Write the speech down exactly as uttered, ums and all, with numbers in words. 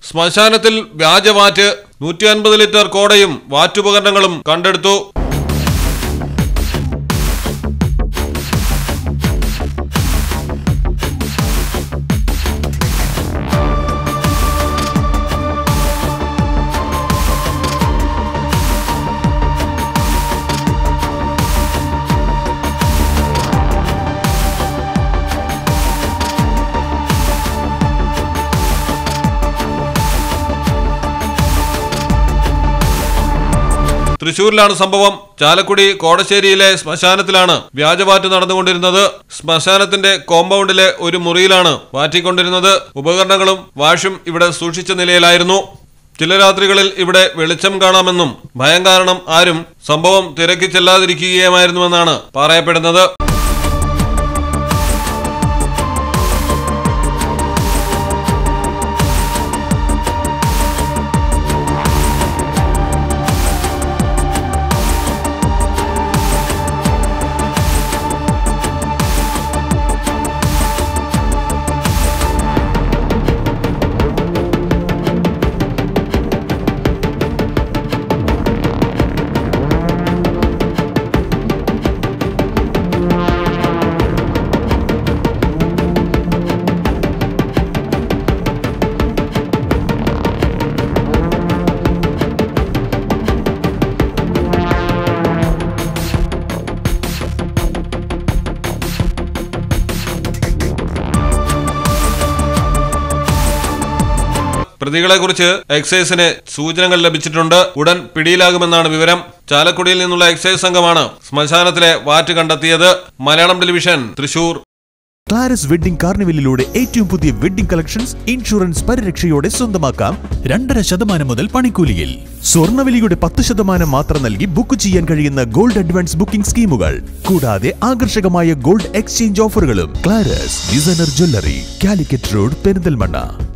ശ്മശാനത്തിൽ വ്യാജവാറ്റ് നൂറ്റി അൻപത് ലിറ്റർ കോടയും വാറ്റുപകരണങ്ങളും കണ്ടെടുത്തു. തൃശൂരിലാണ് സംഭവം. ചാലക്കുടി കോടശ്ശേരിയിലെ ശ്മശാനത്തിലാണ് വ്യാജവാറ്റ് നടന്നുകൊണ്ടിരുന്നത്. ശ്മശാനത്തിന്റെ കോമ്പൗണ്ടിലെ ഒരു മുറിയിലാണ് വാറ്റിക്കൊണ്ടിരുന്നത്. ഉപകരണങ്ങളും വാഷും ഇവിടെ സൂക്ഷിച്ച നിലയിലായിരുന്നു. ചില രാത്രികളിൽ ഇവിടെ വെളിച്ചം കാണാമെന്നും ഭയം കാരണം ആരും സംഭവം തിരക്കി ചെല്ലാതിരിക്കുകയുമായിരുന്നുവെന്നാണ് പറയപ്പെടുന്നത്. പ്രതികളെക്കുറിച്ച് എക്സൈസിന് സൂചനകൾ ലഭിച്ചിട്ടുണ്ട്. ഉടൻ പിടിയിലാകുമെന്നാണ് വിവരം. ചാലക്കുടിയിൽ നിന്നുള്ള എക്സൈസ് സംഘമാണ് ശ്മശാനത്തിലെ വാറ്റ് കണ്ടെത്തിയത്. മലയാളം ടെലിവിഷൻ, തൃശൂർ. ക്ലാരസ് വെഡിംഗ് കാർണിവലിലൂടെ ഏറ്റവും പുതിയ വെഡിംഗ് കളക്ഷൻസ് ഇൻഷുറൻസ് പരിരക്ഷയോടെ സ്വന്തമാക്കാം. രണ്ടര ശതമാനം മുതൽ പണിക്കൂലിയിൽ. സ്വർണ്ണവിലയുടെ പത്ത് ശതമാനം മാത്രം നൽകി ബുക്ക് ചെയ്യാൻ കഴിയുന്ന ഗോൾഡ് അഡ്വാൻസ് ബുക്കിംഗ് സ്കീമുകൾ, കൂടാതെ ആകർഷകമായ ഗോൾഡ് എക്സ്ചേഞ്ച് ഓഫറുകളും. Claras designer jewellery, Calicut road, Perinthalmanna.